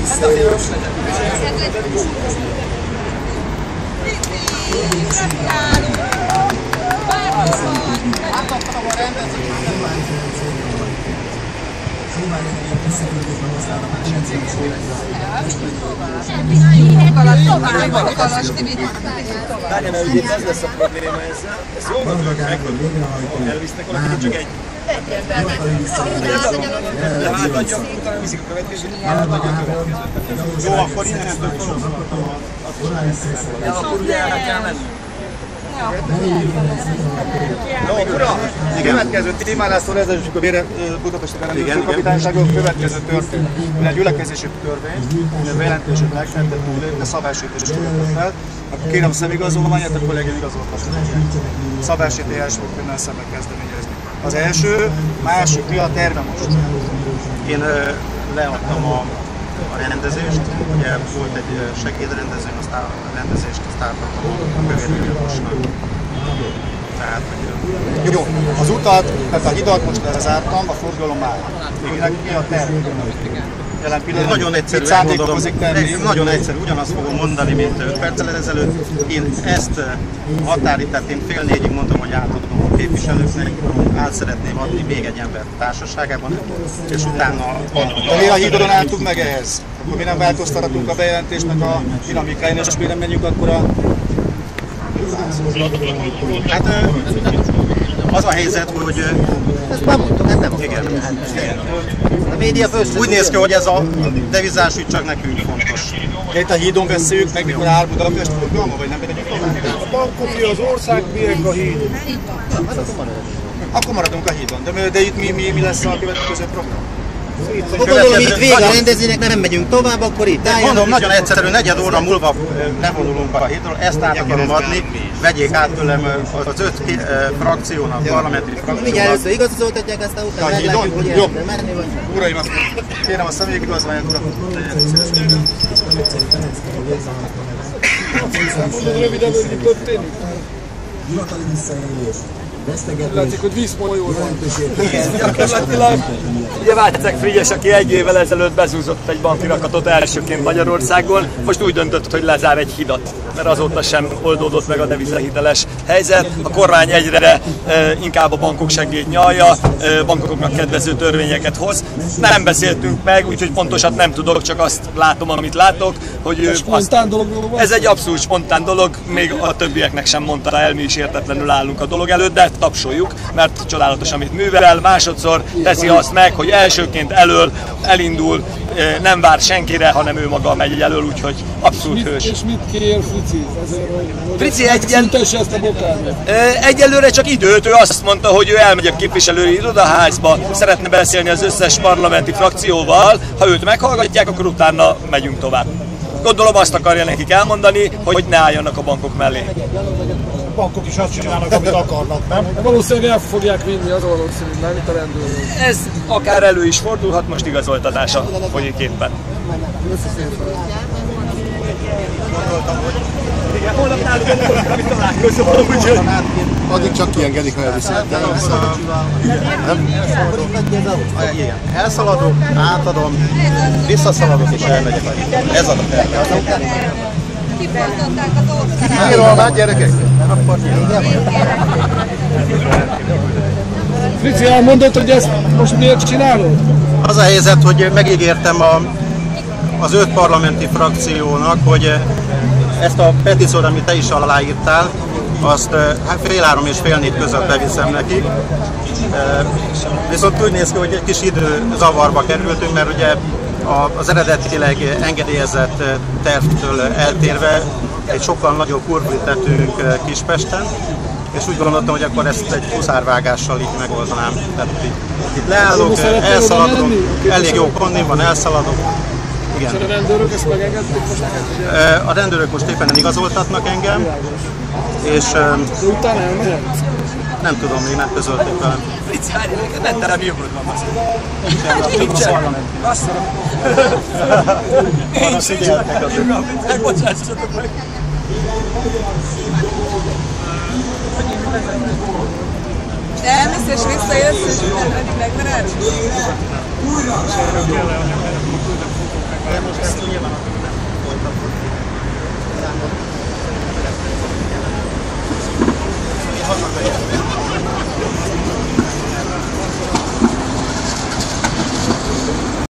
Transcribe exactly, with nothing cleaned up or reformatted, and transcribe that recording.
Várjál, mert ugye ez lesz a probléma ezzel. Ezt jól gondolok meg, hogy elvisznek valakit, csak egy. Egy ember. Átadja, utána viszik a következőt, átadja a következőt. Jó, akkor innentől felhozhatom a... Ja, akkor ugye el kell menni. No, ura! A következő témánál ezelőtt a Budapesti Rendőrség Kapitányságon következő történt. Egy gyülekezési törvény, a bejelentését megtentettünk, de szabálysértés követett fel. Akkor kérem a szemigazolványát, a kollégám igazoltasson. Szabálysértés fog önnel szemben kezdeményezni. Az első, másik, mi a terve most? Én leadtam a a rendezést, ugye volt egy segédrendező, aztán a rendezést azt átadtam a Kövérvőgyilkosnak. Tehát, hogy... Jó, az utat, tehát a hidat most lezártam, a forgalom már. Mi a terv? Jelen pillanatban nagyon egyszerű, nagyon egyszerű, ugyanazt fogom mondani, mint öt perccel ezelőtt. Én ezt határidőt, én fél négyig mondtam, hogy átadom a képviselőknek, át szeretném adni még egy ember társaságában, és utána... De mi a hídon álltunk meg ehhez? Akkor mi nem változtatunk a bejelentésnek a dinamikáján, és mi nem menjünk akkor a... Hát az a helyzet, hogy... Ezt már mondtam, ez nem igen. A média úgy néz ki, hogy ez a devizás ügy csak nekünk fontos. Itt a hídon beszéljük meg, mikor áll Budapest forgalma, vagy nem megyünk tovább? A bankok, az ország, miért a híd? Akkor maradunk a hídon. De, de itt mi, mi, mi lesz a következő program? Akkor gondolom, itt vége a rendezvénynek, nem megyünk tovább, akkor itt álljanak. Mondom, nagyon egyszerű, negyed óra múlva ne vonulunk a hídról, ezt át akarom adni, vegyék át tőlem az öt frakciónak, parlamenti frakciónak. Mindjárt először igazoltatják, aztán utána meglátjuk, hogy el kell menni, vagy... Uraim, kérem a személyigazolványt, uram. Mondod röviden, hogy mi történik? Hivatali visszaélés. Látszik, hogy vízfolyó van. Gyakorlatilag ugye Vácek Frigyes, aki egy évvel ezelőtt bezúzott egy bankirakatot elsőként Magyarországon, most úgy döntött, hogy lezár egy hidat, mert azóta sem oldódott meg a devizahiteles helyzet. A kormány egyre e, inkább a bankok segít nyalja, e, bankoknak kedvező törvényeket hoz. Nem beszéltünk meg, úgyhogy pontosat nem tudok, csak azt látom, amit látok, hogy ez spontán dolog. Ez egy abszolút spontán dolog, még a többieknek sem mondta el, mi is értetlenül állunk a dolog előtt, de tapsoljuk, mert csodálatos, amit művel. Másodszor teszi azt meg, hogy elsőként elől elindul, nem vár senkire, hanem ő maga megy elől, úgyhogy abszolút hős. És mit kér Frici? Frici egyen... ezt a bokát? Egyelőre csak időt, ő azt mondta, hogy ő elmegy a képviselői irodaházba, szeretne beszélni az összes parlamenti frakcióval, ha őt meghallgatják, akkor utána megyünk tovább. Gondolom azt akarja nekik elmondani, hogy ne álljanak a bankok mellé. A bankok is azt csinálnak, amit akarnak, nem? Valószínűleg el fogják vinni, az valószínű, nem itt a rendőrök. Ez akár elő is fordulhat, most igazoltatása folyik éppen. Igen, holnap náluk amit találkozom, úgyhogy... Addig csak kiengedik, ha elviszem. Igen. Elszaladok, átadom, visszaszaladok és elmegyek a hídon. Ez a terve. Kibontották a dolgokat. Miről már gyerekek? Frici, elmondod, hogy ezt most miért csinálod? Az a helyzet, hogy megígértem a, az öt parlamenti frakciónak, hogy ezt a petíciót, amit te is aláírtál, azt hát fél három és fél négy között beviszem nekik. Viszont úgy néz ki, hogy egy kis időzavarba kerültünk, mert ugye az eredetileg engedélyezett tervtől eltérve egy sokkal nagyobb kurvit tettünk Kispesten, és úgy gondoltam, hogy akkor ezt egy huszárvágással így megoldanám. Tehát itt, itt leállok, elszaladok, elég jó kondim van, elszaladok. Igen. És a rendőrök ezt megengedték most neked? A rendőrök most éppen igazoltatnak engem, és... De utána elmegyek? Nem tudom, még nem közölték velem. Frici, várj, neked nem terem jogod van, basz. Nincsen. Basszom. Arra figyeltek az ő. Megbocsássatok meg. De elmész és visszajössz, és eddig megvered? De most ezt nyilván nem folytatott. Hazamegyek.